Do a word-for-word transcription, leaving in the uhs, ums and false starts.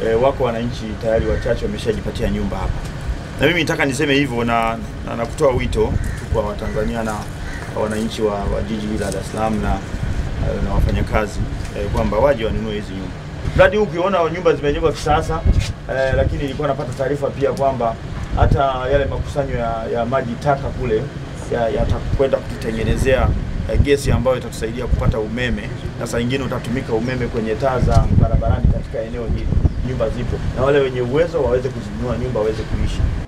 e, wako wananchi tayari wachache wameshajipatia nyumba hapa. Na mimi nataka niseme hivyo na na, na kutoa wito kwa Watanzania na wananchi wa, wa jiji hili la Dar es Salaam na na wafanyakazi e, kwamba waje wanunue hizi nyumba. Mradi huu ukiona nyumba zimejengwa kisasa, e, lakini nilikuwa napata taarifa pia kwamba hata yale makusanyo ya, ya maji taka kule yatakwenda ya kututengenezea gesi ambayo itatusaidia kupata umeme, na saa nyingine utatumika umeme kwenye taa za barabarani katika eneo hili. Nyumba zipo na wale wenye uwezo waweze kuzinunua nyumba waweze kuishi.